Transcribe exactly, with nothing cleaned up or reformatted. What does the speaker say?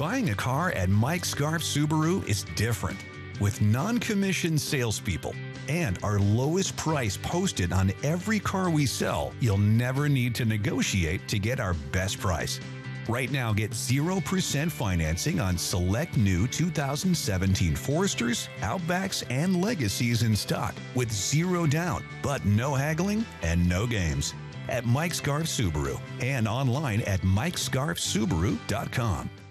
Buying a car at Mike Scarff Subaru is different. With non-commissioned salespeople and our lowest price posted on every car we sell, you'll never need to negotiate to get our best price. Right now, get zero percent financing on select new two thousand seventeen Foresters, Outbacks, and Legacies in stock with zero down, but no haggling and no games. At Mike Scarff Subaru and online at mike scarff subaru dot com.